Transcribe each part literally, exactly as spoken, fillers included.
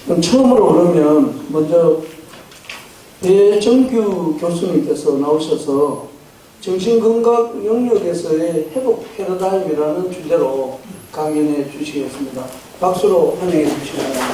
그럼 처음으로 그러면 먼저 배정규 교수님께서 나오셔서 정신건강 영역에서의 회복 패러다임이라는 주제로 강연해 주시겠습니다. 박수로 환영해 주시기 바랍니다.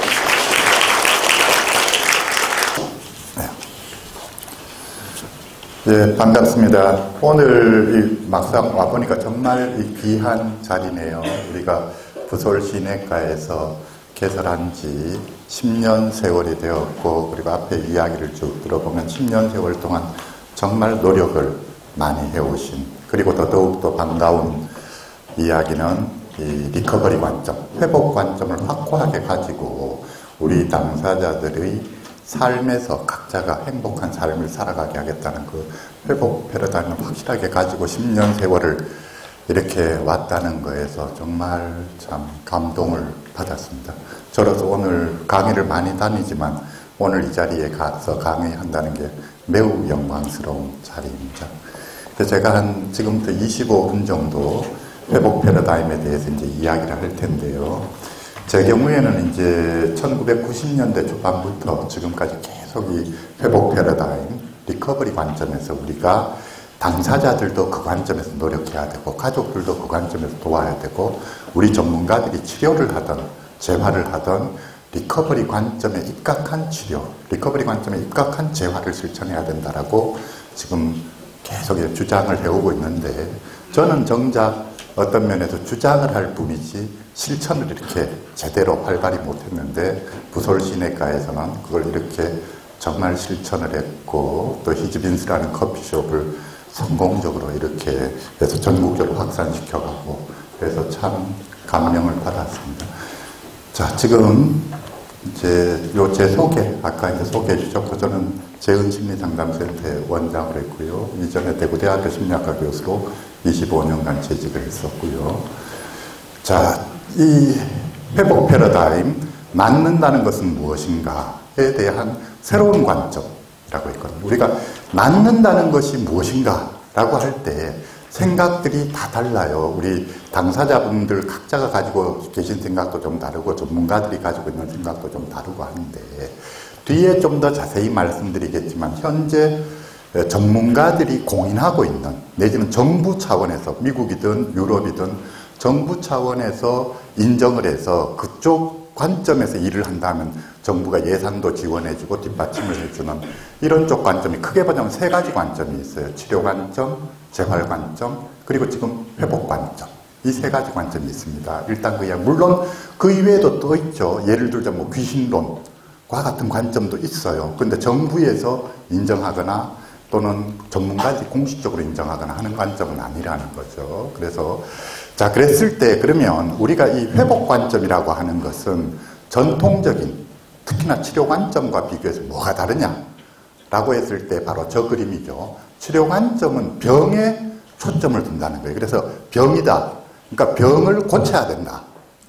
예, 반갑습니다. 오늘 이 막상 와보니까 정말 이 귀한 자리네요. 우리가 부솔 시내가에서 개설한 지 십 년 세월이 되었고, 그리고 앞에 이야기를 쭉 들어보면 십 년 세월 동안 정말 노력을 많이 해오신, 그리고 더더욱 더 반가운 이야기는 이 리커버리 관점, 회복 관점을 확고하게 가지고 우리 당사자들의 삶에서 각자가 행복한 삶을 살아가게 하겠다는 그 회복 패러다임을 확실하게 가지고 십 년 세월을 이렇게 왔다는 거에서 정말 참 감동을 받았습니다. 저로서 오늘 강의를 많이 다니지만 오늘 이 자리에 가서 강의한다는 게 매우 영광스러운 자리입니다. 그래서 제가 한 지금부터 이십오 분 정도 회복 패러다임에 대해서 이제 이야기를 할 텐데요. 제 경우에는 이제 천구백구십 년대 초반부터 지금까지 계속 이 회복 패러다임, 리커버리 관점에서 우리가 당사자들도 그 관점에서 노력해야 되고, 가족들도 그 관점에서 도와야 되고, 우리 전문가들이 치료를 하던, 재활을 하던 리커버리 관점에 입각한 치료, 리커버리 관점에 입각한 재활을 실천해야 된다라고 지금 계속 주장을 해오고 있는데, 저는 정작 어떤 면에서 주장을 할 뿐이지 실천을 이렇게 제대로 활발히 못했는데, 부솔 시내가에서는 그걸 이렇게 정말 실천을 했고, 또 히즈빈스라는 커피숍을 성공적으로 이렇게 해서 전국적으로 확산시켜가고, 그래서 참 감명을 받았습니다. 자, 지금 이제 요 제 소개, 아까 이제 소개해 주셨고, 저는 재은심리상담센터의 원장을 했고요. 이전에 대구대학교 심리학과 교수로 이십오 년간 재직을 했었고요. 자, 이 회복 패러다임, 낫는다는 것은 무엇인가에 대한 새로운 관점이라고 했거든요. 우리가 낫는다는 것이 무엇인가라고 할 때 생각들이 다 달라요. 우리 당사자분들 각자가 가지고 계신 생각도 좀 다르고, 전문가들이 가지고 있는 생각도 좀 다르고 하는데, 뒤에 좀 더 자세히 말씀드리겠지만, 현재 전문가들이 공인하고 있는, 내지는 정부 차원에서, 미국이든 유럽이든 정부 차원에서 인정을 해서 그쪽 관점에서 일을 한다면 정부가 예산도 지원해주고 뒷받침을 해주는 이런 쪽 관점이 크게 보자면 세 가지 관점이 있어요. 치료 관점, 재활 관점, 그리고 지금 회복 관점. 이 세 가지 관점이 있습니다. 일단 그 이야기, 물론 그 이외에도 또 있죠. 예를 들자 뭐 귀신론과 같은 관점도 있어요. 근데 정부에서 인정하거나 또는 전문가들이 공식적으로 인정하거나 하는 관점은 아니라는 거죠. 그래서 자, 그랬을 때 그러면 우리가 이 회복 관점이라고 하는 것은 전통적인, 특히나 치료 관점과 비교해서 뭐가 다르냐라고 했을 때 바로 저 그림이죠. 치료 관점은 병에 초점을 둔다는 거예요. 그래서 병이다. 그러니까 병을 고쳐야 된다.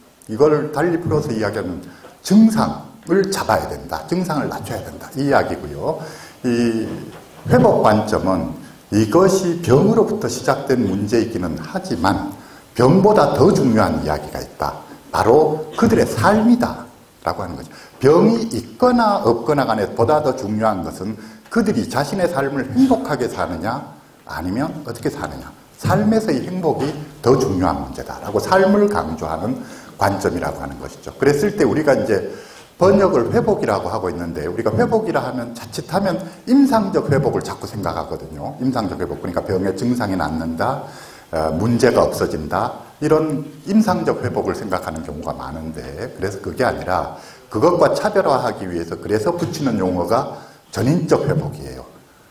이걸 달리 풀어서 이야기하면 증상을 잡아야 된다. 증상을 낮춰야 된다. 이 이야기고요. 이 회복 관점은 이것이 병으로부터 시작된 문제이기는 하지만 병보다 더 중요한 이야기가 있다. 바로 그들의 삶이다 라고 하는 거죠. 병이 있거나 없거나 간에 보다 더 중요한 것은 그들이 자신의 삶을 행복하게 사느냐 아니면 어떻게 사느냐, 삶에서의 행복이 더 중요한 문제다라고 삶을 강조하는 관점이라고 하는 것이죠. 그랬을 때 우리가 이제 번역을 회복이라고 하고 있는데, 우리가 회복이라 하면 자칫하면 임상적 회복을 자꾸 생각하거든요. 임상적 회복, 그러니까 병의 증상이 낫는다, 어, 문제가 없어진다, 이런 임상적 회복을 생각하는 경우가 많은데, 그래서 그게 아니라 그것과 차별화하기 위해서 그래서 붙이는 용어가 전인적 회복이에요.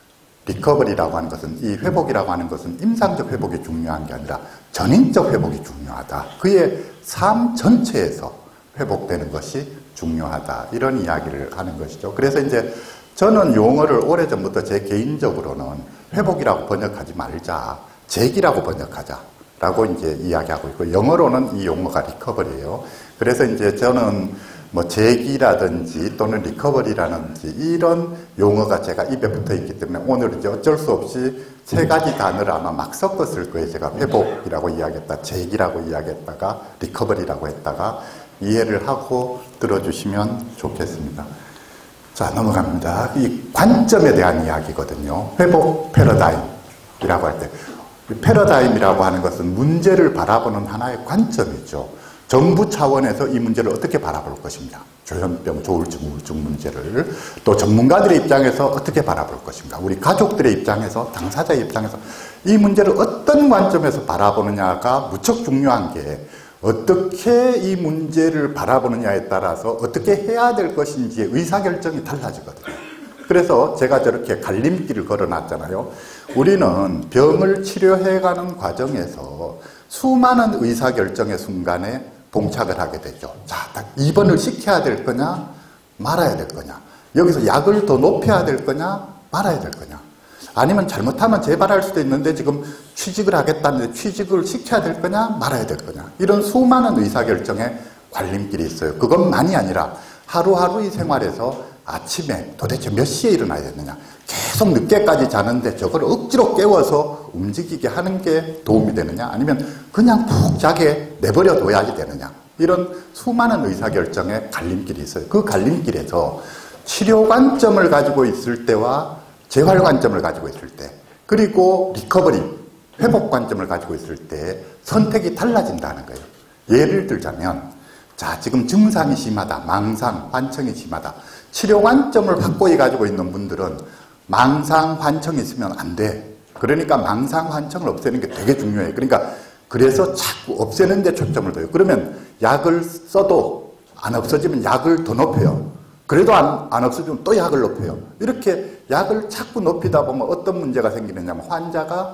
리커버리라고 하는 것은, 이 회복이라고 하는 것은 임상적 회복이 중요한 게 아니라 전인적 회복이 중요하다. 그의 삶 전체에서 회복되는 것이 중요하다. 이런 이야기를 하는 것이죠. 그래서 이제 저는 용어를 오래전부터 제 개인적으로는 회복이라고 번역하지 말자, 재기라고 번역하자 라고 이제 이야기하고 있고, 영어로는 이 용어가 리커버리예요. 그래서 이제 저는 뭐 재기라든지 또는 리커버리라든지 이런 용어가 제가 입에 붙어 있기 때문에 오늘 이제 어쩔 수 없이 세 가지 단어를 아마 막 섞었을 거예요. 제가 회복이라고 이야기했다, 재기라고 이야기했다가 리커버리라고 했다가 이해를 하고 들어주시면 좋겠습니다. 자, 넘어갑니다. 이 관점에 대한 이야기거든요. 회복 패러다임이라고 할 때, 패러다임이라고 하는 것은 문제를 바라보는 하나의 관점이죠. 정부 차원에서 이 문제를 어떻게 바라볼 것인가, 조현병, 조울증, 우울증 문제를 또 전문가들의 입장에서 어떻게 바라볼 것인가, 우리 가족들의 입장에서, 당사자의 입장에서 이 문제를 어떤 관점에서 바라보느냐가 무척 중요한 게, 어떻게 이 문제를 바라보느냐에 따라서 어떻게 해야 될 것인지의 의사결정이 달라지거든요. 그래서 제가 저렇게 갈림길을 걸어놨잖아요. 우리는 병을 치료해가는 과정에서 수많은 의사결정의 순간에 봉착을 하게 되죠. 자, 딱 입원을 시켜야 될 거냐, 말아야 될 거냐, 여기서 약을 더 높여야 될 거냐, 말아야 될 거냐, 아니면 잘못하면 재발할 수도 있는데 지금 취직을 하겠다는데 취직을 시켜야 될 거냐, 말아야 될 거냐, 이런 수많은 의사결정의 관림길이 있어요. 그것만이 아니라 하루하루의 생활에서 아침에 도대체 몇 시에 일어나야 되느냐, 계속 늦게까지 자는데 저걸 억지로 깨워서 움직이게 하는 게 도움이 되느냐, 아니면 그냥 푹 자게 내버려 둬야지 되느냐, 이런 수많은 의사결정의 갈림길이 있어요. 그 갈림길에서 치료 관점을 가지고 있을 때와 재활 관점을 가지고 있을 때, 그리고 리커버리, 회복 관점을 가지고 있을 때 선택이 달라진다는 거예요. 예를 들자면, 자, 지금 증상이 심하다, 망상, 환청이 심하다. 치료 관점을 확고히 가지고 있는 분들은 망상, 환청이 있으면 안 돼. 그러니까 망상, 환청을 없애는 게 되게 중요해요. 그러니까 그래서 자꾸 없애는 데 초점을 둬요. 그러면 약을 써도 안 없어지면 약을 더 높여요. 그래도 안, 안 없어지면 또 약을 높여요. 이렇게 약을 자꾸 높이다 보면 어떤 문제가 생기느냐면, 환자가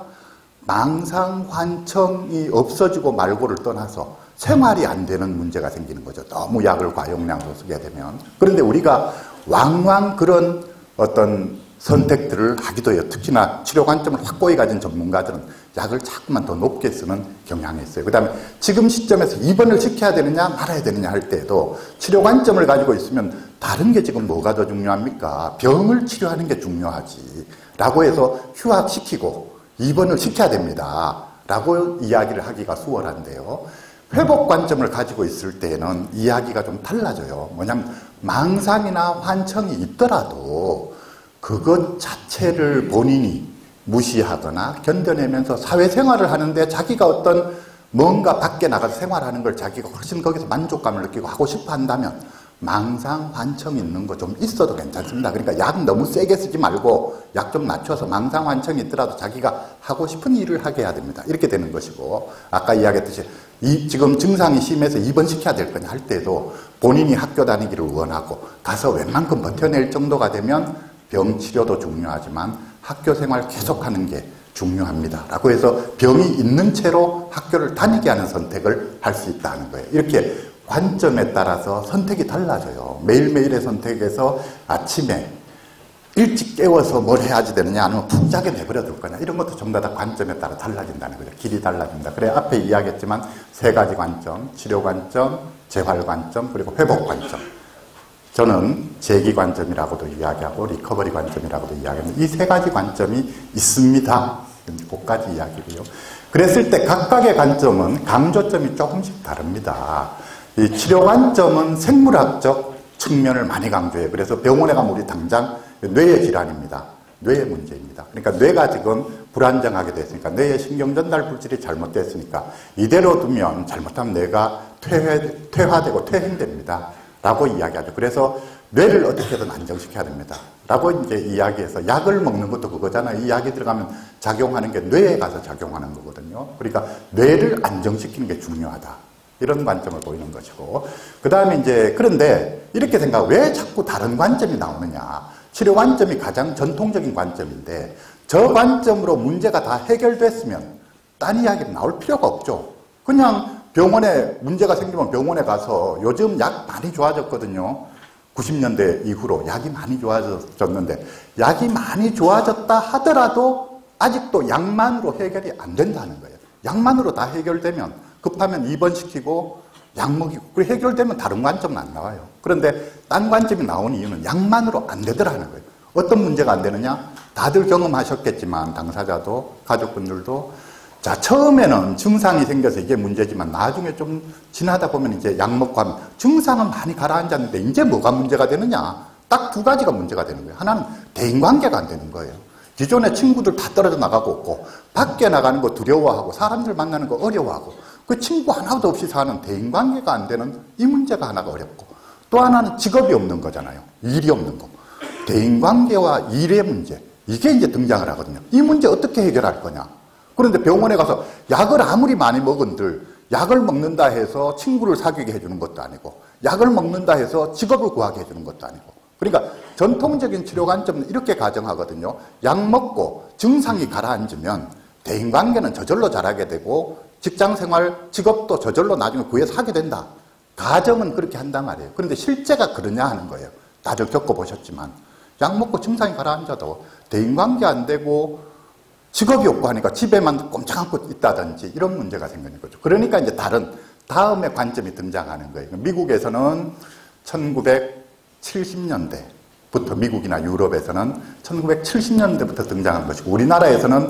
망상, 환청이 없어지고 말고를 떠나서 생활이 안 되는 문제가 생기는 거죠. 너무 약을 과용량으로 쓰게 되면. 그런데 우리가 왕왕 그런 어떤 선택들을 하기도 해요. 특히나 치료 관점을 확고히 가진 전문가들은 약을 자꾸만 더 높게 쓰는 경향이 있어요. 그 다음에 지금 시점에서 입원을 시켜야 되느냐 말아야 되느냐 할 때에도 치료 관점을 가지고 있으면 다른 게 지금 뭐가 더 중요합니까? 병을 치료하는 게 중요하지 라고 해서 휴학시키고 입원을 시켜야 됩니다 라고 이야기를 하기가 수월한데요. 회복 관점을 가지고 있을 때는 이야기가 좀 달라져요. 뭐냐면 망상이나 환청이 있더라도 그것 자체를 본인이 무시하거나 견뎌내면서 사회생활을 하는데 자기가 어떤 뭔가 밖에 나가서 생활하는 걸 자기가 훨씬 거기서 만족감을 느끼고 하고 싶어 한다면 망상, 환청이 있는 거 좀 있어도 괜찮습니다. 그러니까 약 너무 세게 쓰지 말고 약 좀 낮춰서 망상, 환청이 있더라도 자기가 하고 싶은 일을 하게 해야 됩니다. 이렇게 되는 것이고, 아까 이야기했듯이 이 지금 증상이 심해서 입원시켜야 될 거냐 할 때도 본인이 학교 다니기를 원하고 가서 웬만큼 버텨낼 정도가 되면 병 치료도 중요하지만 학교 생활 계속하는 게 중요합니다 라고 해서 병이 있는 채로 학교를 다니게 하는 선택을 할 수 있다는 거예요. 이렇게 관점에 따라서 선택이 달라져요. 매일매일의 선택에서 아침에 일찍 깨워서 뭘 해야지 되느냐, 아니면 푹 자게 내버려 둘 거냐, 이런 것도 전부 다 관점에 따라 달라진다는 거죠. 길이 달라진다. 그래, 앞에 이야기했지만 세 가지 관점, 치료 관점, 재활 관점, 그리고 회복 관점. 저는 재기 관점이라고도 이야기하고 리커버리 관점이라고도 이야기합니다. 이 세 가지 관점이 있습니다. 그까지 이야기고요. 그랬을 때 각각의 관점은 강조점이 조금씩 다릅니다. 이 치료 관점은 생물학적 측면을 많이 강조해요. 그래서 병원에 가면 우리 당장 뇌의 질환입니다. 뇌의 문제입니다. 그러니까 뇌가 지금 불안정하게 됐으니까, 뇌의 신경전달 물질이 잘못됐으니까 이대로 두면 잘못하면 뇌가 퇴회, 퇴화되고 퇴행됩니다 라고 이야기하죠. 그래서 뇌를 어떻게든 안정시켜야 됩니다 라고 이제 이야기해서, 약을 먹는 것도 그거잖아요. 이 약이 들어가면 작용하는 게 뇌에 가서 작용하는 거거든요. 그러니까 뇌를 안정시키는 게 중요하다, 이런 관점을 보이는 것이고, 그 다음에 이제, 그런데 이렇게 생각하고 왜 자꾸 다른 관점이 나오느냐. 치료 관점이 가장 전통적인 관점인데 저 관점으로 문제가 다 해결됐으면 딴 이야기는 나올 필요가 없죠. 그냥 병원에 문제가 생기면 병원에 가서, 요즘 약 많이 좋아졌거든요. 구십 년대 이후로 약이 많이 좋아졌는데, 약이 많이 좋아졌다 하더라도 아직도 약만으로 해결이 안 된다는 거예요. 약만으로 다 해결되면 급하면 입원시키고 약 먹이고, 그리고 해결되면 다른 관점은 안 나와요. 그런데 딴 관점이 나오는 이유는 약만으로 안 되더라는 거예요. 어떤 문제가 안 되느냐? 다들 경험하셨겠지만, 당사자도 가족분들도 자, 처음에는 증상이 생겨서 이게 문제지만 나중에 좀 지나다 보면 이제 약 먹고 하면 증상은 많이 가라앉았는데 이제 뭐가 문제가 되느냐? 딱 두 가지가 문제가 되는 거예요. 하나는 대인관계가 안 되는 거예요. 기존에 친구들 다 떨어져 나가고 없고 밖에 나가는 거 두려워하고 사람들 만나는 거 어려워하고 그 친구 하나도 없이 사는 대인관계가 안 되는 이 문제가 하나가 어렵고 또 하나는 직업이 없는 거잖아요. 일이 없는 거. 대인관계와 일의 문제 이게 이제 등장을 하거든요. 이 문제 어떻게 해결할 거냐? 그런데 병원에 가서 약을 아무리 많이 먹은들 약을 먹는다 해서 친구를 사귀게 해주는 것도 아니고 약을 먹는다 해서 직업을 구하게 해주는 것도 아니고 그러니까 전통적인 치료 관점은 이렇게 가정하거든요. 약 먹고 증상이 가라앉으면 대인관계는 저절로 잘하게 되고 직장생활, 직업도 저절로 나중에 구해서 하게 된다. 가정은 그렇게 한단 말이에요. 그런데 실제가 그러냐 하는 거예요. 다들 겪어보셨지만 약 먹고 증상이 가라앉아도 대인관계 안 되고 직업이 없고 하니까 집에만 꼼짝 않고 있다든지 이런 문제가 생기는 거죠. 그러니까 이제 다른 다음의 관점이 등장하는 거예요. 미국에서는 천구백칠십 년대부터 미국이나 유럽에서는 천구백칠십 년대부터 등장한 것이고 우리나라에서는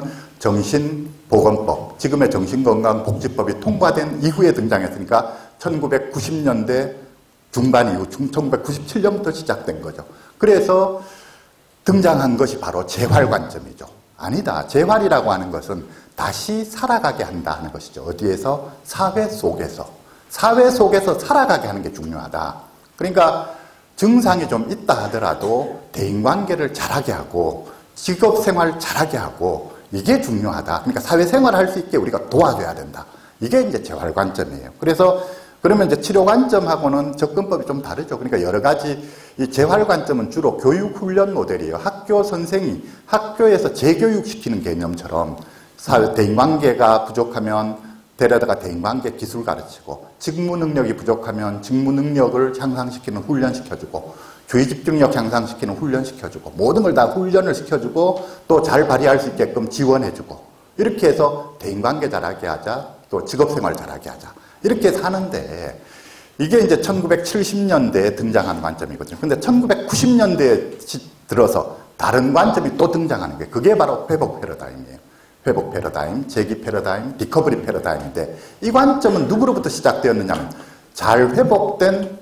정신보건법, 지금의 정신건강복지법이 통과된 이후에 등장했으니까 천구백구십 년대 중반 이후 천구백구십칠 년부터 시작된 거죠. 그래서 등장한 것이 바로 재활 관점이죠. 아니다. 재활이라고 하는 것은 다시 살아가게 한다 하는 것이죠. 어디에서? 사회 속에서. 사회 속에서 살아가게 하는 게 중요하다. 그러니까 증상이 좀 있다 하더라도 대인관계를 잘하게 하고 직업생활 잘하게 하고 이게 중요하다. 그러니까 사회생활을 할 수 있게 우리가 도와줘야 된다. 이게 이제 재활 관점이에요. 그래서 그러면 이제 치료 관점하고는 접근법이 좀 다르죠. 그러니까 여러 가지 이 재활 관점은 주로 교육 훈련 모델이에요. 학교 선생이 학교에서 재교육시키는 개념처럼 사회 대인관계가 부족하면 데려다가 대인관계 기술 가르치고 직무 능력이 부족하면 직무 능력을 향상시키는 훈련 시켜주고 주의 집중력 향상시키는 훈련 시켜주고 모든 걸 다 훈련을 시켜주고 또 잘 발휘할 수 있게끔 지원해주고 이렇게 해서 대인관계 잘하게 하자 또 직업생활 잘하게 하자 이렇게 사는데 이게 이제 천구백칠십 년대에 등장한 관점이거든요. 근데 천구백구십 년대에 들어서 다른 관점이 또 등장하는 게 그게 바로 회복 패러다임이에요. 회복 패러다임, 재기 패러다임, 리커버리 패러다임인데 이 관점은 누구로부터 시작되었느냐면 잘 회복된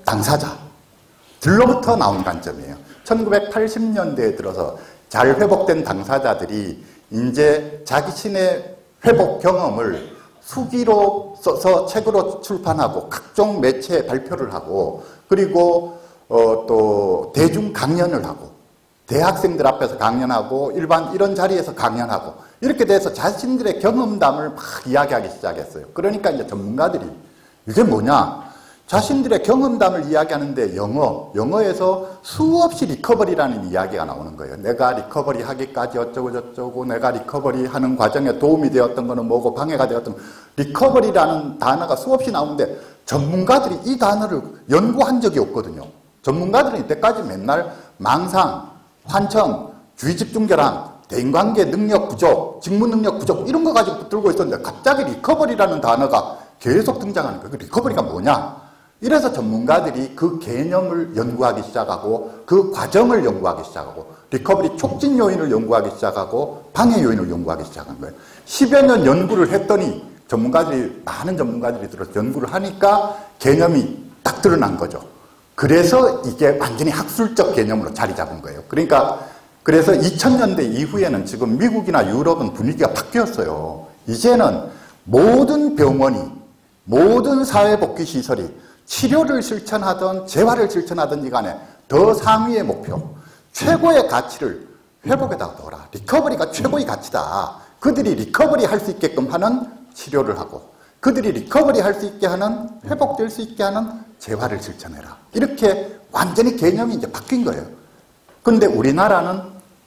당사자들로부터 나온 관점이에요. 천구백팔십 년대에 들어서 잘 회복된 당사자들이 이제 자신의 회복 경험을 수기로 써서 책으로 출판하고 각종 매체에 발표를 하고 그리고 어, 또 대중 강연을 하고 대학생들 앞에서 강연하고 일반 이런 자리에서 강연하고 이렇게 돼서 자신들의 경험담을 막 이야기하기 시작했어요. 그러니까 이제 전문가들이 이게 뭐냐? 자신들의 경험담을 이야기하는데 영어, 영어에서 수없이 리커버리라는 이야기가 나오는 거예요. 내가 리커버리 하기까지 어쩌고 저쩌고 내가 리커버리 하는 과정에 도움이 되었던 거는 뭐고 방해가 되었던 리커버리라는 단어가 수없이 나오는데 전문가들이 이 단어를 연구한 적이 없거든요. 전문가들은 이때까지 맨날 망상, 환청, 주의집중결함, 대인관계 능력 부족, 직무 능력 부족 이런 거 가지고 붙들고 있었는데 갑자기 리커버리라는 단어가 계속 등장하는 거예요. 그 리커버리가 뭐냐? 이래서 전문가들이 그 개념을 연구하기 시작하고 그 과정을 연구하기 시작하고 리커버리 촉진 요인을 연구하기 시작하고 방해 요인을 연구하기 시작한 거예요. 십여 년 연구를 했더니 전문가들이 많은 전문가들이 들어서 연구를 하니까 개념이 딱 드러난 거죠. 그래서 이게 완전히 학술적 개념으로 자리 잡은 거예요. 그러니까 그래서 이천 년대 이후에는 지금 미국이나 유럽은 분위기가 바뀌었어요. 이제는 모든 병원이 모든 사회복지시설이 치료를 실천하든 재활을 실천하든지 간에 더 상위의 목표, 최고의 가치를 회복에다 넣어라. 리커버리가 최고의 가치다. 그들이 리커버리 할 수 있게끔 하는 치료를 하고 그들이 리커버리 할 수 있게 하는 회복될 수 있게 하는 재활을 실천해라. 이렇게 완전히 개념이 이제 바뀐 거예요. 근데 우리나라는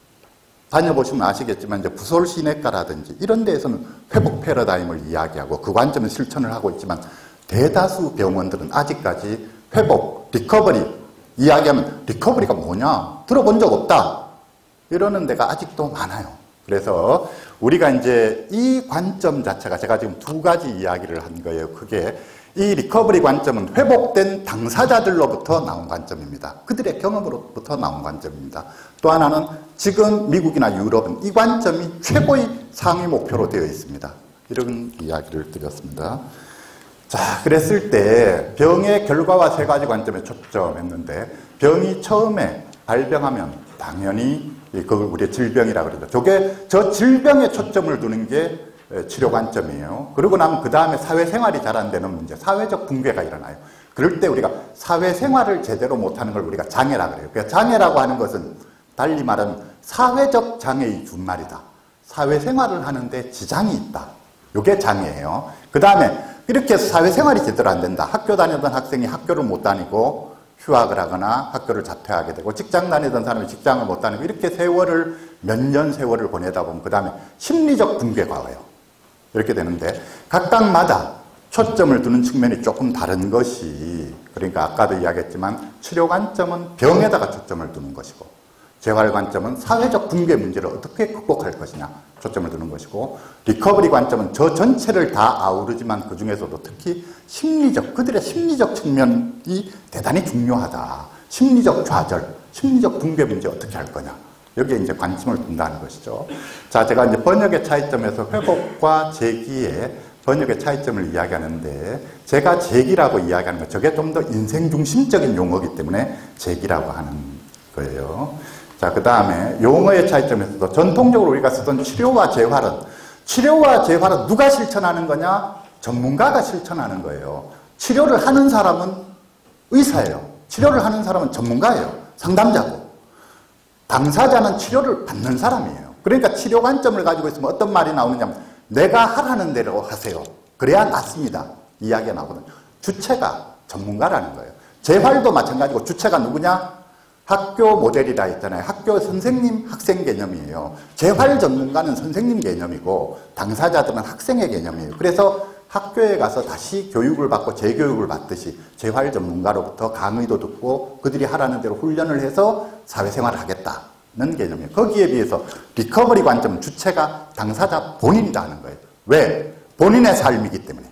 다녀보시면 아시겠지만 이제 부솔시내과라든지 이런 데에서는 회복 패러다임을 이야기하고 그 관점을 실천을 하고 있지만 대다수 병원들은 아직까지 회복, 리커버리 이야기하면 리커버리가 뭐냐? 들어본 적 없다. 이러는 데가 아직도 많아요. 그래서 우리가 이제 이 관점 자체가 제가 지금 두 가지 이야기를 한 거예요. 그게 이 리커버리 관점은 회복된 당사자들로부터 나온 관점입니다. 그들의 경험으로부터 나온 관점입니다. 또 하나는 지금 미국이나 유럽은 이 관점이 최고의 상위 목표로 되어 있습니다. 이런 이야기를 드렸습니다. 자, 그랬을 때 병의 결과와 세 가지 관점에 초점했는데 병이 처음에 발병하면 당연히 그걸 우리의 질병이라고 그러죠. 저게 저 질병에 초점을 두는 게 치료 관점이에요. 그러고 나면 그 다음에 사회생활이 잘 안 되는 문제, 사회적 붕괴가 일어나요. 그럴 때 우리가 사회생활을 제대로 못하는 걸 우리가 장애라 그래요. 그러니까 장애라고 하는 것은 달리 말하면 사회적 장애의 준말이다. 사회생활을 하는데 지장이 있다. 이게 장애예요. 그 다음에 이렇게 해서 사회생활이 제대로 안 된다. 학교 다니던 학생이 학교를 못 다니고 휴학을 하거나 학교를 자퇴하게 되고 직장 다니던 사람이 직장을 못 다니고 이렇게 세월을 몇 년 세월을 보내다 보면 그 다음에 심리적 붕괴가 와요. 이렇게 되는데 각각마다 초점을 두는 측면이 조금 다른 것이 그러니까 아까도 이야기했지만 치료 관점은 병에다가 초점을 두는 것이고 재활 관점은 사회적 붕괴 문제를 어떻게 극복할 것이냐 초점을 두는 것이고 리커버리 관점은 저 전체를 다 아우르지만 그 중에서도 특히 심리적, 그들의 심리적 측면이 대단히 중요하다. 심리적 좌절, 심리적 붕괴 문제 어떻게 할 거냐. 여기에 이제 관심을 둔다는 것이죠. 자, 제가 이제 번역의 차이점에서 회복과 재기의 번역의 차이점을 이야기하는데 제가 재기라고 이야기하는 것, 저게 좀 더 인생 중심적인 용어이기 때문에 재기라고 하는 거예요. 자, 그 다음에 용어의 차이점에서도 전통적으로 우리가 쓰던 치료와 재활은 치료와 재활은 누가 실천하는 거냐? 전문가가 실천하는 거예요. 치료를 하는 사람은 의사예요. 치료를 하는 사람은 전문가예요. 상담자고. 당사자는 치료를 받는 사람이에요. 그러니까 치료 관점을 가지고 있으면 어떤 말이 나오느냐면 내가 하라는 대로 하세요. 그래야 낫습니다. 이야기가 나오거든요. 주체가 전문가라는 거예요. 재활도 마찬가지고 주체가 누구냐? 학교 모델이라 했잖아요. 학교 선생님, 학생 개념이에요. 재활 전문가는 선생님 개념이고 당사자들은 학생의 개념이에요. 그래서 학교에 가서 다시 교육을 받고 재교육을 받듯이 재활 전문가로부터 강의도 듣고 그들이 하라는 대로 훈련을 해서 사회생활을 하겠다는 개념이에요. 거기에 비해서 리커버리 관점은 주체가 당사자 본인이다 하는 거예요. 왜? 본인의 삶이기 때문에.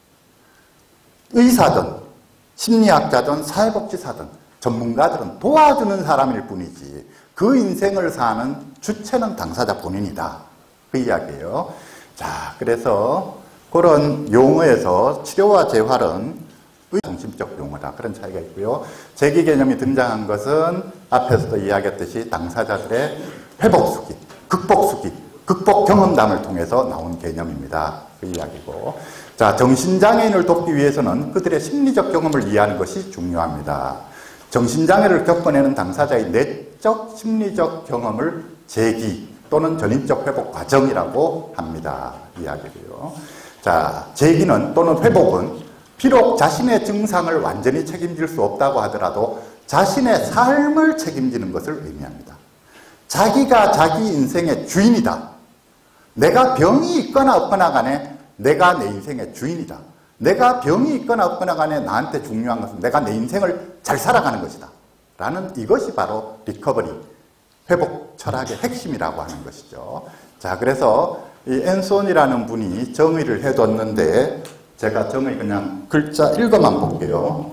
의사든 심리학자든 사회복지사든 전문가들은 도와주는 사람일 뿐이지 그 인생을 사는 주체는 당사자 본인이다. 그 이야기예요. 자, 그래서 그런 용어에서 치료와 재활은 의중심적 용어다. 그런 차이가 있고요. 재기 개념이 등장한 것은 앞에서도 이야기했듯이 당사자들의 회복수기, 극복수기, 극복 경험담을 통해서 나온 개념입니다. 그 이야기고. 자, 정신장애인을 돕기 위해서는 그들의 심리적 경험을 이해하는 것이 중요합니다. 정신장애를 겪어내는 당사자의 내적 심리적 경험을 재기 또는 전인적 회복 과정이라고 합니다. 이야기고요. 자, 재기는 또는 회복은 비록 자신의 증상을 완전히 책임질 수 없다고 하더라도 자신의 삶을 책임지는 것을 의미합니다. 자기가 자기 인생의 주인이다. 내가 병이 있거나 없거나 간에 내가 내 인생의 주인이다. 내가 병이 있거나 없거나 간에 나한테 중요한 것은 내가 내 인생을 잘 살아가는 것이다. 라는 이것이 바로 리커버리, 회복 철학의 핵심이라고 하는 것이죠. 자, 그래서 이 앤손이라는 분이 정의를 해뒀는데 제가 정의 그냥 글자 읽어만 볼게요.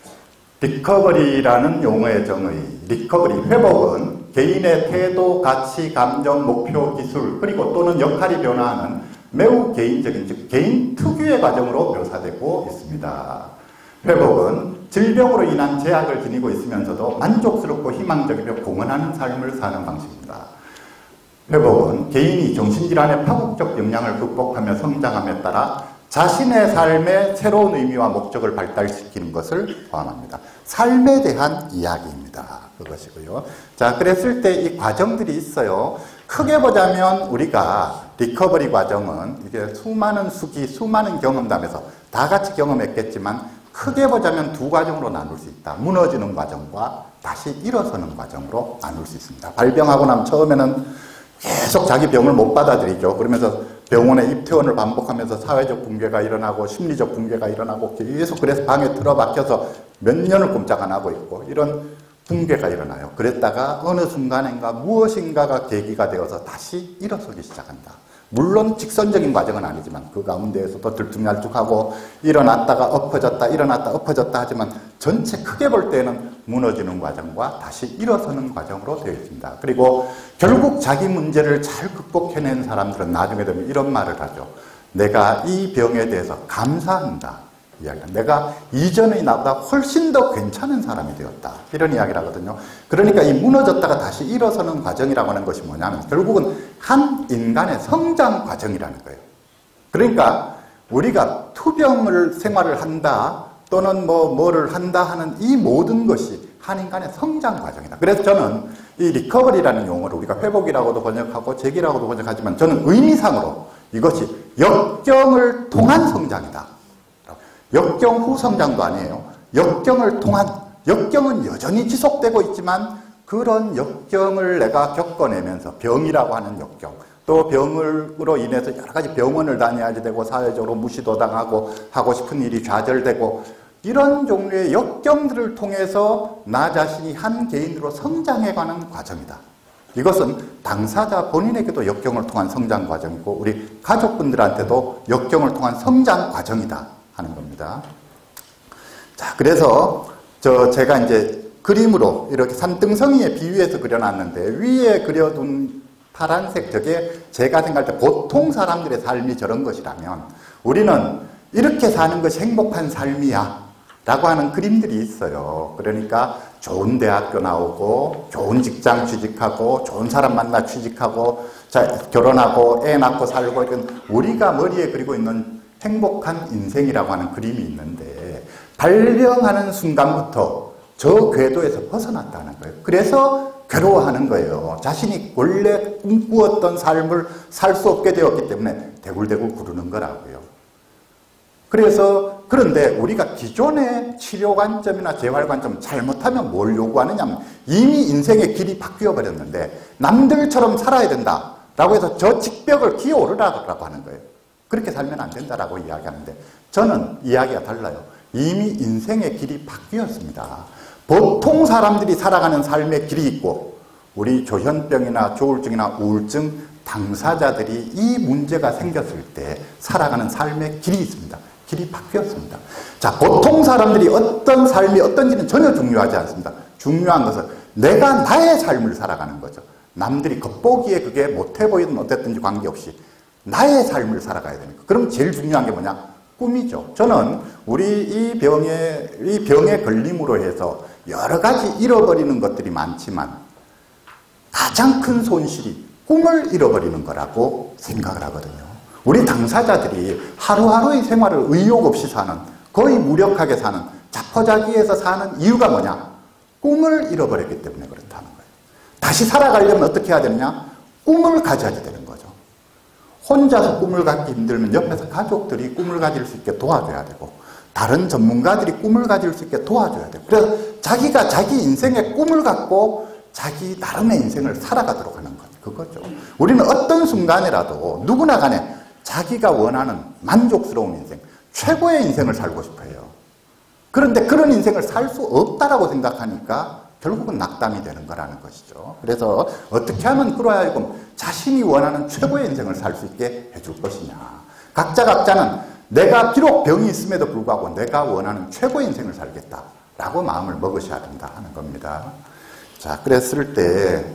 리커버리라는 용어의 정의. 리커버리, 회복은 개인의 태도, 가치, 감정, 목표, 기술 그리고 또는 역할이 변화하는 매우 개인적인, 즉 개인 특유의 과정으로 묘사되고 있습니다. 회복은 질병으로 인한 제약을 지니고 있으면서도 만족스럽고 희망적이며 공헌하는 삶을 사는 방식입니다. 회복은 개인이 정신질환의 파국적 영향을 극복하며 성장함에 따라 자신의 삶의 새로운 의미와 목적을 발달시키는 것을 포함합니다. 삶에 대한 이야기입니다. 그것이고요. 자, 그랬을 때 이 과정들이 있어요. 크게 보자면 우리가 리커버리 과정은 이게 수많은 수기, 수많은 경험담에서 다 같이 경험했겠지만 크게 보자면 두 과정으로 나눌 수 있다. 무너지는 과정과 다시 일어서는 과정으로 나눌 수 있습니다. 발병하고 나면 처음에는 계속 자기 병을 못 받아들이죠. 그러면서 병원에 입퇴원을 반복하면서 사회적 붕괴가 일어나고 심리적 붕괴가 일어나고 계속 그래서 방에 틀어박혀서 몇 년을 꼼짝 안 하고 있고 이런 붕괴가 일어나요. 그랬다가 어느 순간인가 무엇인가가 계기가 되어서 다시 일어서기 시작한다. 물론 직선적인 과정은 아니지만 그 가운데에서도 들쭉날쭉하고 일어났다가 엎어졌다 일어났다 엎어졌다 하지만 전체 크게 볼 때는 무너지는 과정과 다시 일어서는 과정으로 되어 있습니다. 그리고 결국 자기 문제를 잘 극복해낸 사람들은 나중에 되면 이런 말을 하죠. 내가 이 병에 대해서 감사한다. 이야기다. 내가 이전의 나보다 훨씬 더 괜찮은 사람이 되었다. 이런 이야기를 하거든요. 그러니까 이 무너졌다가 다시 일어서는 과정이라고 하는 것이 뭐냐면 결국은 한 인간의 성장 과정이라는 거예요. 그러니까 우리가 투병을 생활을 한다 또는 뭐 뭐를 한다 하는 이 모든 것이 한 인간의 성장 과정이다. 그래서 저는 이 리커버리라는 용어를 우리가 회복이라고도 번역하고 재기라고도 번역하지만 저는 의미상으로 이것이 역경을 통한 성장이다. 역경 후 성장도 아니에요. 역경을 통한, 역경은 여전히 지속되고 있지만 그런 역경을 내가 겪어내면서 병이라고 하는 역경, 또 병으로 인해서 여러 가지 병원을 다녀야지 되고 사회적으로 무시도 당하고 하고 싶은 일이 좌절되고 이런 종류의 역경들을 통해서 나 자신이 한 개인으로 성장해가는 과정이다. 이것은 당사자 본인에게도 역경을 통한 성장 과정이고 우리 가족분들한테도 역경을 통한 성장 과정이다 하는 겁니다. 자, 그래서 저 제가 이제 그림으로 이렇게 산등성이에 비유해서 그려놨는데 위에 그려둔 파란색 저게 제가 생각할 때 보통 사람들의 삶이 저런 것이라면 우리는 이렇게 사는 것이 행복한 삶이야 라고 하는 그림들이 있어요. 그러니까 좋은 대학교 나오고 좋은 직장 취직하고 좋은 사람 만나 취직하고 자, 결혼하고 애 낳고 살고 이런 우리가 머리에 그리고 있는 행복한 인생이라고 하는 그림이 있는데 발병하는 순간부터 저 궤도에서 벗어났다는 거예요. 그래서 괴로워하는 거예요. 자신이 원래 꿈꾸었던 삶을 살 수 없게 되었기 때문에 대굴대굴 구르는 거라고요. 그래서 그런데 우리가 기존의 치료 관점이나 재활 관점 잘못하면 뭘 요구하느냐면 이미 인생의 길이 바뀌어 버렸는데 남들처럼 살아야 된다라고 해서 저 직벽을 기어오르라고 하는 거예요. 그렇게 살면 안 된다라고 이야기하는데 저는 이야기가 달라요. 이미 인생의 길이 바뀌었습니다. 보통 사람들이 살아가는 삶의 길이 있고 우리 조현병이나 조울증이나 우울증 당사자들이 이 문제가 생겼을 때 살아가는 삶의 길이 있습니다. 길이 바뀌었습니다. 자, 보통 사람들이 어떤 삶이 어떤지는 전혀 중요하지 않습니다. 중요한 것은 내가 나의 삶을 살아가는 거죠. 남들이 겉보기에 그게 못해 보이든 어쨌든지 관계없이 나의 삶을 살아가야 되니까. 그럼 제일 중요한 게 뭐냐? 꿈이죠. 저는 우리 이 병에, 이 병에 걸림으로 해서 여러 가지 잃어버리는 것들이 많지만 가장 큰 손실이 꿈을 잃어버리는 거라고 생각을 하거든요. 우리 당사자들이 하루하루의 생활을 의욕 없이 사는, 거의 무력하게 사는, 자포자기해서 사는 이유가 뭐냐? 꿈을 잃어버렸기 때문에 그렇다는 거예요. 다시 살아가려면 어떻게 해야 되느냐? 꿈을 가져야 되는 거죠. 혼자서 꿈을 갖기 힘들면 옆에서 가족들이 꿈을 가질 수 있게 도와줘야 되고 다른 전문가들이 꿈을 가질 수 있게 도와줘야 되고 그래서 자기가 자기 인생의 꿈을 갖고 자기 나름의 인생을 살아가도록 하는 것 그거죠. 우리는 어떤 순간이라도 누구나 간에 자기가 원하는 만족스러운 인생, 최고의 인생을 살고 싶어 해요. 그런데 그런 인생을 살 수 없다라고 생각하니까 결국은 낙담이 되는 거라는 것이죠. 그래서 어떻게 하면 그러하여금 자신이 원하는 최고의 인생을 살 수 있게 해줄 것이냐. 각자 각자는 내가 비록 병이 있음에도 불구하고 내가 원하는 최고의 인생을 살겠다라고 마음을 먹으셔야 된다 하는 겁니다. 자, 그랬을 때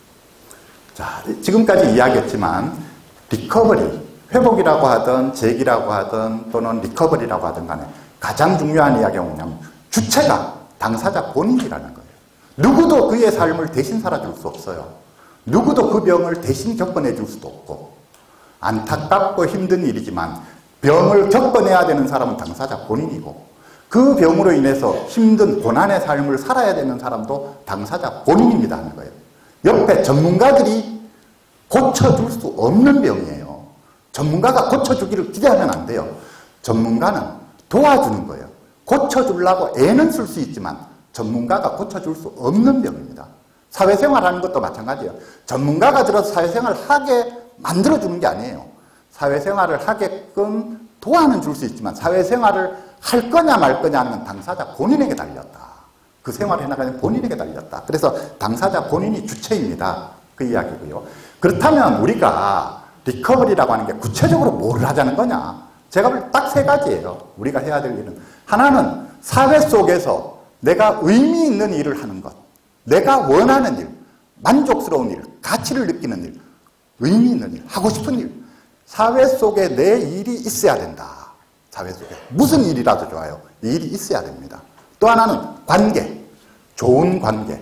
자, 지금까지 이야기했지만 리커버리, 회복이라고 하든 재기라고 하든 또는 리커버리라고 하든 간에 가장 중요한 이야기가 뭐냐면 주체가 당사자 본인이라는 거예요. 누구도 그의 삶을 대신 살아줄 수 없어요. 누구도 그 병을 대신 겪어내줄 수도 없고 안타깝고 힘든 일이지만 병을 겪어내야 되는 사람은 당사자 본인이고 그 병으로 인해서 힘든 고난의 삶을 살아야 되는 사람도 당사자 본인입니다 하는 거예요. 옆에 전문가들이 고쳐줄 수 없는 병이에요. 전문가가 고쳐주기를 기대하면 안 돼요. 전문가는 도와주는 거예요. 고쳐주려고 애는 쓸 수 있지만 전문가가 고쳐줄 수 없는 병입니다. 사회생활 하는 것도 마찬가지예요. 전문가가 들어서 사회생활을 하게 만들어주는 게 아니에요. 사회생활을 하게끔 도와는 줄 수 있지만 사회생활을 할 거냐 말 거냐 하는 건 당사자 본인에게 달렸다. 그 생활을 해나가는 본인에게 달렸다. 그래서 당사자 본인이 주체입니다. 그 이야기고요. 그렇다면 우리가 리커버리라고 하는 게 구체적으로 뭘 하자는 거냐? 제가 볼 때 딱 세 가지예요. 우리가 해야 될 일은. 하나는 사회 속에서 내가 의미 있는 일을 하는 것. 내가 원하는 일, 만족스러운 일, 가치를 느끼는 일, 의미 있는 일, 하고 싶은 일. 사회 속에 내 일이 있어야 된다. 사회 속에 무슨 일이라도 좋아요. 일이 있어야 됩니다. 또 하나는 관계, 좋은 관계,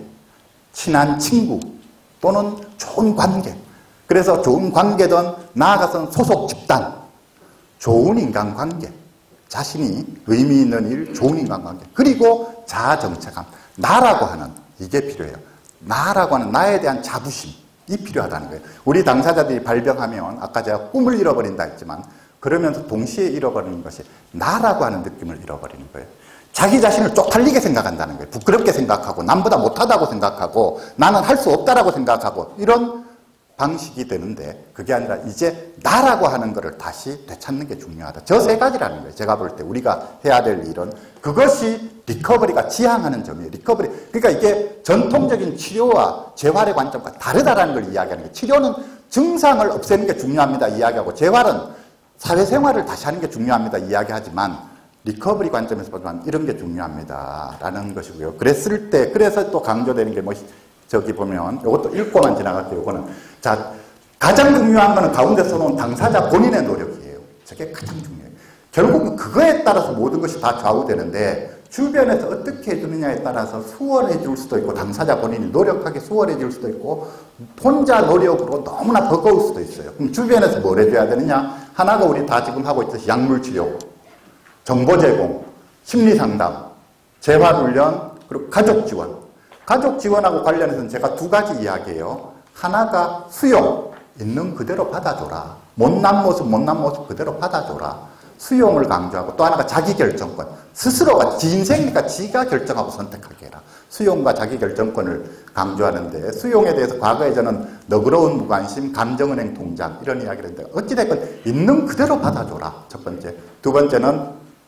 친한 친구 또는 좋은 관계. 그래서 좋은 관계든 나아가서는 소속 집단, 좋은 인간관계, 자신이 의미 있는 일, 좋은 인간관계, 그리고 자아정체감, 나라고 하는 이게 필요해요. 나라고 하는 나에 대한 자부심이 필요하다는 거예요. 우리 당사자들이 발병하면 아까 제가 꿈을 잃어버린다 했지만 그러면서 동시에 잃어버리는 것이 나라고 하는 느낌을 잃어버리는 거예요. 자기 자신을 쪽팔리게 생각한다는 거예요. 부끄럽게 생각하고 남보다 못하다고 생각하고 나는 할 수 없다라고 생각하고 이런 방식이 되는데 그게 아니라 이제 나라고 하는 것을 다시 되찾는 게 중요하다. 저 세 가지라는 거예요. 제가 볼 때 우리가 해야 될 일은 그것이 리커버리가 지향하는 점이에요. 리커버리. 그러니까 이게 전통적인 치료와 재활의 관점과 다르다라는 걸 이야기하는 거예요. 치료는 증상을 없애는 게 중요합니다. 이야기하고 재활은 사회생활을 다시 하는 게 중요합니다. 이야기하지만 리커버리 관점에서 보면 이런 게 중요합니다. 라는 것이고요. 그랬을 때 그래서 또 강조되는 게 뭐 저기 보면 이것도 읽고만 지나갈게요. 이거는 자 가장 중요한 거는 가운데 써놓은 당사자 본인의 노력이에요. 저게 가장 중요해요. 결국은 그거에 따라서 모든 것이 다 좌우되는데 주변에서 어떻게 해주느냐에 따라서 수월해 줄 수도 있고 당사자 본인이 노력하게 수월해 줄 수도 있고 혼자 노력으로 너무나 버거울 수도 있어요. 그럼 주변에서 뭘 해줘야 되느냐? 하나가 우리 다 지금 하고 있듯이 약물치료, 정보 제공, 심리상담, 재활훈련, 그리고 가족 지원. 가족 지원하고 관련해서는 제가 두 가지 이야기해요. 하나가 수용, 있는 그대로 받아줘라. 못난 모습, 못난 모습 그대로 받아줘라. 수용을 강조하고 또 하나가 자기결정권. 스스로가 지 인생이니까 지가 결정하고 선택하게 해라. 수용과 자기결정권을 강조하는데 수용에 대해서 과거에 저는 너그러운 무관심, 감정은행 통장 이런 이야기를 했는데 어찌됐건 있는 그대로 받아줘라. 첫 번째. 두 번째는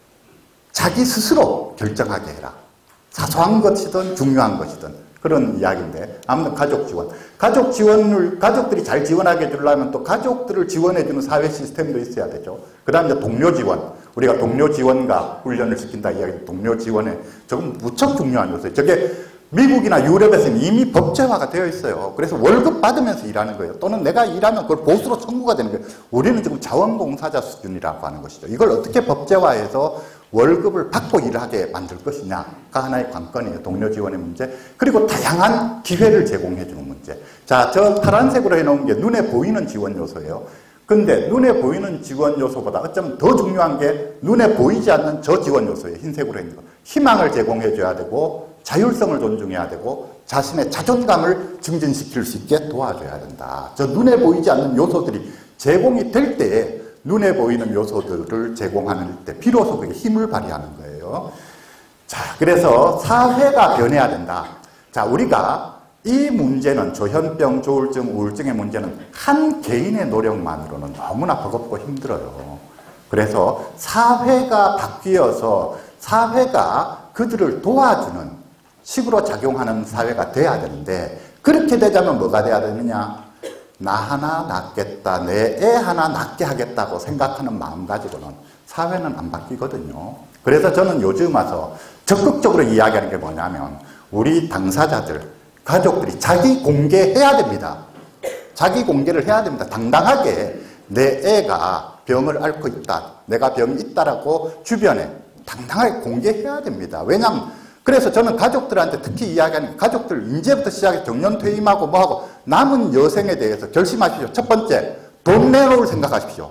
자기 스스로 결정하게 해라. 사소한 것이든 중요한 것이든 그런 이야기인데 아무튼 가족 지원. 가족 지원을 가족들이 잘 지원하게 해주려면 또 가족들을 지원해주는 사회 시스템도 있어야 되죠. 그 다음에 이제 동료 지원. 우리가 동료 지원과 훈련을 시킨다 이야기 동료 지원에 조금 무척 중요한 요소예요. 저게 미국이나 유럽에서는 이미 법제화가 되어 있어요. 그래서 월급 받으면서 일하는 거예요. 또는 내가 일하면 그걸 보수로 청구가 되는 거예요. 우리는 지금 자원봉사자 수준이라고 하는 것이죠. 이걸 어떻게 법제화해서 월급을 받고 일하게 만들 것이냐가 하나의 관건이에요. 동료 지원의 문제. 그리고 다양한 기회를 제공해 주는 문제. 자, 저 파란색으로 해놓은 게 눈에 보이는 지원 요소예요. 근데 눈에 보이는 지원 요소보다 어쩌면 더 중요한 게 눈에 보이지 않는 저 지원 요소예요. 흰색으로 있는 거. 희망을 제공해 줘야 되고 자율성을 존중해야 되고 자신의 자존감을 증진시킬 수 있게 도와줘야 된다. 저 눈에 보이지 않는 요소들이 제공이 될 때에 눈에 보이는 요소들을 제공하는 때 비로소 그게 힘을 발휘하는 거예요. 자, 그래서 사회가 변해야 된다. 자, 우리가 이 문제는 조현병, 조울증, 우울증의 문제는 한 개인의 노력만으로는 너무나 버겁고 힘들어요. 그래서 사회가 바뀌어서 사회가 그들을 도와주는 식으로 작용하는 사회가 돼야 되는데 그렇게 되자면 뭐가 돼야 되느냐? 나 하나 낫겠다, 내 애 하나 낫게 하겠다고 생각하는 마음 가지고는 사회는 안 바뀌거든요. 그래서 저는 요즘 와서 적극적으로 이야기하는 게 뭐냐면 우리 당사자들, 가족들이 자기 공개해야 됩니다. 자기 공개를 해야 됩니다. 당당하게 내 애가 병을 앓고 있다, 내가 병이 있다라고 주변에 당당하게 공개해야 됩니다. 왜냐하면 그래서 저는 가족들한테 특히 이야기하는 가족들 이제부터 시작해 정년 퇴임하고 뭐하고 남은 여생에 대해서 결심하십시오. 첫 번째, 돈 내놓을 생각하십시오.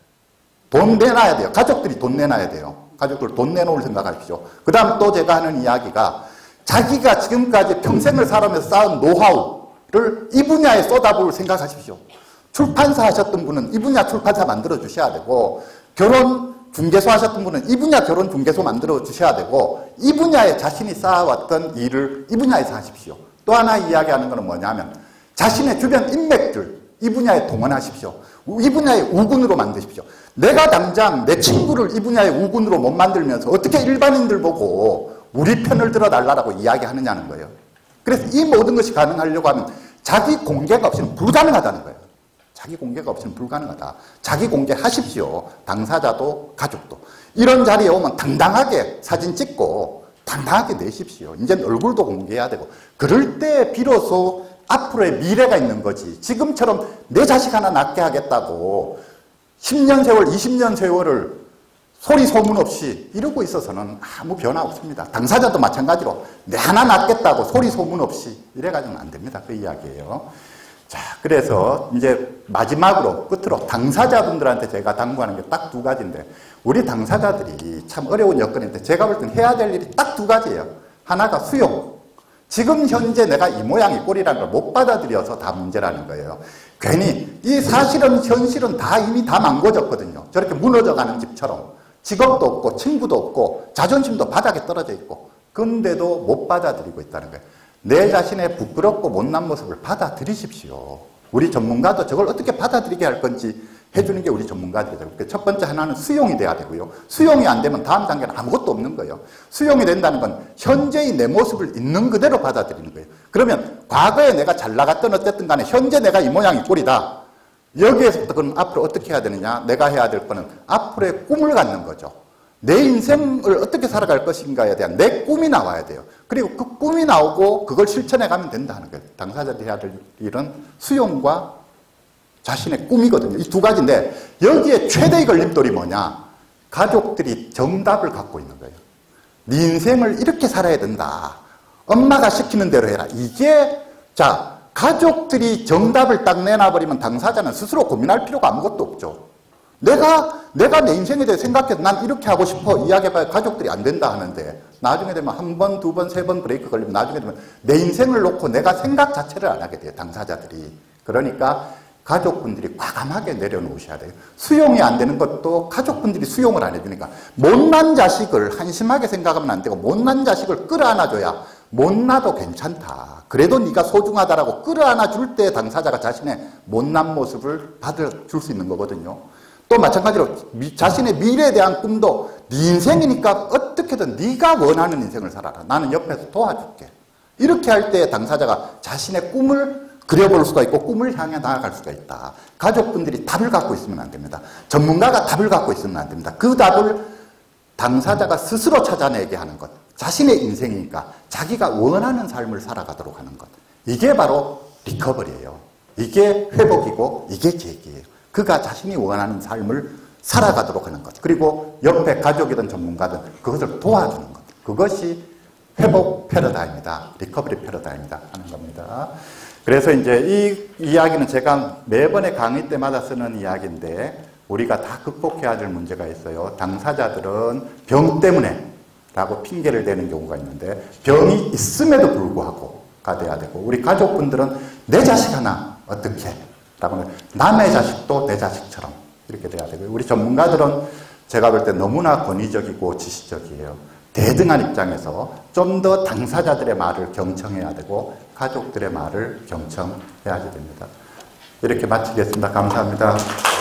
돈 내놔야 돼요. 가족들이 돈 내놔야 돼요. 가족들 돈 내놓을 생각하십시오. 그 다음 또 제가 하는 이야기가 자기가 지금까지 평생을 살아면서 쌓은 노하우를 이 분야에 쏟아부을 생각하십시오. 출판사 하셨던 분은 이 분야 출판사 만들어 주셔야 되고 결혼 중개소 하셨던 분은 이 분야 결혼 중개소 만들어 주셔야 되고 이 분야에 자신이 쌓아왔던 일을 이 분야에서 하십시오. 또 하나 이야기하는 것은 뭐냐면 자신의 주변 인맥들 이 분야에 동원하십시오. 이 분야의 우군으로 만드십시오. 내가 당장 내 친구를 이 분야의 우군으로 못 만들면서 어떻게 일반인들 보고 우리 편을 들어달라고 이야기하느냐는 거예요. 그래서 이 모든 것이 가능하려고 하면 자기 공개가 없이는 불가능하다는 거예요. 자기 공개가 없이는 불가능하다. 자기 공개하십시오. 당사자도 가족도. 이런 자리에 오면 당당하게 사진 찍고 당당하게 내십시오. 이제는 얼굴도 공개해야 되고 그럴 때 비로소 앞으로의 미래가 있는 거지. 지금처럼 내 자식 하나 낳게 하겠다고 십 년 세월, 이십 년 세월을 소리 소문 없이 이러고 있어서는 아무 변화 없습니다. 당사자도 마찬가지로 내 하나 낫겠다고 소리 소문 없이 이래가지고는 안 됩니다. 그 이야기예요. 자, 그래서 이제 마지막으로 끝으로 당사자분들한테 제가 당부하는 게 딱 두 가지인데, 우리 당사자들이 참 어려운 여건인데 제가 볼 땐 해야 될 일이 딱 두 가지예요. 하나가 수용. 지금 현재 내가 이 모양이 꼴이라는 걸 못 받아들여서 다 문제라는 거예요. 괜히 이 사실은 현실은 다 이미 다 망고졌거든요. 저렇게 무너져가는 집처럼 직업도 없고 친구도 없고 자존심도 바닥에 떨어져 있고, 근데도 못 받아들이고 있다는 거예요. 내 자신의 부끄럽고 못난 모습을 받아들이십시오. 우리 전문가도 저걸 어떻게 받아들이게 할 건지 해주는 게 우리 전문가들이죠. 첫 번째 하나는 수용이 돼야 되고요. 수용이 안 되면 다음 단계는 아무것도 없는 거예요. 수용이 된다는 건 현재의 내 모습을 있는 그대로 받아들이는 거예요. 그러면 과거에 내가 잘 나갔든 어쨌든 간에 현재 내가 이 모양이 꼴이다. 여기에서부터 그럼 앞으로 어떻게 해야 되느냐? 내가 해야 될 거는 앞으로의 꿈을 갖는 거죠. 내 인생을 어떻게 살아갈 것인가에 대한 내 꿈이 나와야 돼요. 그리고 그 꿈이 나오고 그걸 실천해 가면 된다는 거예요. 당사자들이 해야 될 일은 수용과 자신의 꿈이거든요. 이 두 가지인데, 여기에 최대의 걸림돌이 뭐냐? 가족들이 정답을 갖고 있는 거예요. 네 인생을 이렇게 살아야 된다. 엄마가 시키는 대로 해라. 이게, 자, 가족들이 정답을 딱 내놔버리면 당사자는 스스로 고민할 필요가 아무것도 없죠. 내가, 내가 내 인생에 대해 생각해서 난 이렇게 하고 싶어 이야기해봐야 가족들이 안 된다 하는데, 나중에 되면 한 번, 두 번, 세 번 브레이크 걸리면 나중에 되면 내 인생을 놓고 내가 생각 자체를 안 하게 돼요. 당사자들이. 그러니까 가족분들이 과감하게 내려놓으셔야 돼요. 수용이 안 되는 것도 가족분들이 수용을 안 해주니까, 못난 자식을 한심하게 생각하면 안 되고, 못난 자식을 끌어안아줘야 못나도 괜찮다. 그래도 네가 소중하다라고 끌어안아줄 때 당사자가 자신의 못난 모습을 받아줄 수 있는 거거든요. 또 마찬가지로 미, 자신의 미래에 대한 꿈도 네 인생이니까 어떻게든 네가 원하는 인생을 살아라. 나는 옆에서 도와줄게. 이렇게 할 때 당사자가 자신의 꿈을 그려볼 수가 있고 꿈을 향해 나아갈 수가 있다. 가족분들이 답을 갖고 있으면 안 됩니다. 전문가가 답을 갖고 있으면 안 됩니다. 그 답을 당사자가 스스로 찾아내게 하는 것. 자신의 인생이니까 자기가 원하는 삶을 살아가도록 하는 것. 이게 바로 리커버리예요. 이게 회복이고 이게 계기예요. 그가 자신이 원하는 삶을 살아가도록 하는 것. 그리고 옆에 가족이든 전문가든 그것을 도와주는 것. 그것이 회복 패러다임이다. 리커버리 패러다임이다 하는 겁니다. 그래서 이제 이 이야기는 제가 매번의 강의 때마다 쓰는 이야기인데, 우리가 다 극복해야 될 문제가 있어요. 당사자들은 병 때문에 라고 핑계를 대는 경우가 있는데, 병이 있음에도 불구하고 가 돼야 되고, 우리 가족분들은 내 자식 하나 어떻게 라고 하면 남의 자식도 내 자식처럼 이렇게 돼야 되고요. 우리 전문가들은 제가 볼 때 너무나 권위적이고 지시적이에요. 대등한 입장에서 좀 더 당사자들의 말을 경청해야 되고 가족들의 말을 경청해야 됩니다. 이렇게 마치겠습니다. 감사합니다.